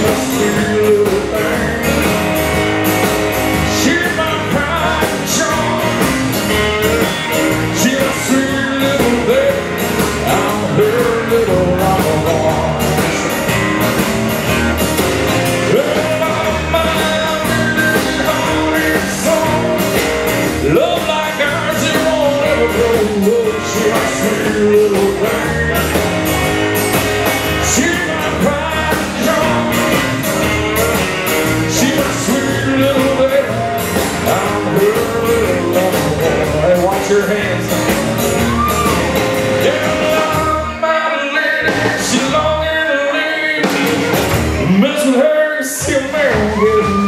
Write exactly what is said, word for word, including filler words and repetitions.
a sweet little thing. She's my pride and joy. She's a sweet little thing. I'm her little rocker boy. Love like ours, it won't ever grow. She's a sweet little thing. She's my pride and joy. She's a sweet little thing. I'm her little lover boy. Hey, watch your hands. Yeah, love my lady. She's long and lean. Mess with her, she'll marry me.